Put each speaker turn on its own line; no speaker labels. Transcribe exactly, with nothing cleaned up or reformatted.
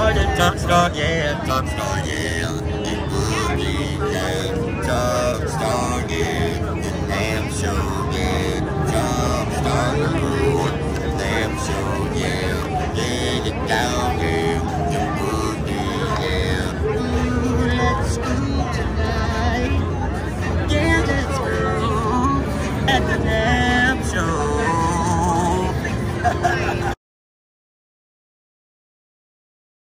started, time start, yeah, time start, yeah. It would be, yeah, time start, yeah. The NAMM show.